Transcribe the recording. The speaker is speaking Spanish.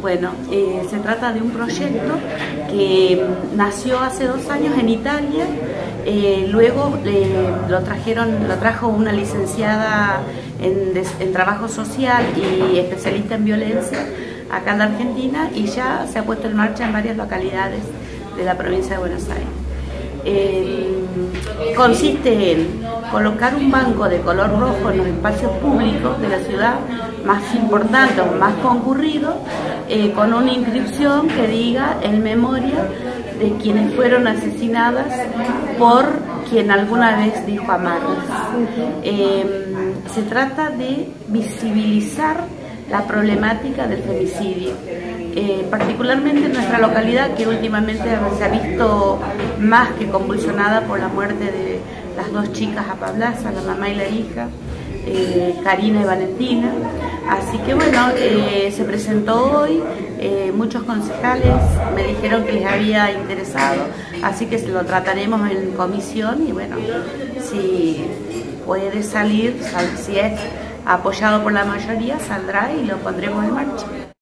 Bueno, se trata de un proyecto que nació hace 2 años en Italia, luego lo trajo una licenciada en trabajo social y especialista en violencia acá en la Argentina, y ya se ha puesto en marcha en varias localidades de la provincia de Buenos Aires. Consiste en colocar un banco de color rojo en los espacios públicos de la ciudad más importantes o más concurridos, con una inscripción que diga en memoria de quienes fueron asesinadas por quien alguna vez dijo amarlas. Se trata de visibilizar la problemática del femicidio, particularmente en nuestra localidad, que últimamente se ha visto más que convulsionada por la muerte de las 2 chicas apablaza, la mamá y la hija, Karina y Valentina. Así que bueno, se presentó hoy, muchos concejales me dijeron que les había interesado, así que lo trataremos en comisión y bueno, si puede salir, si es apoyado por la mayoría, saldrá y lo pondremos en marcha.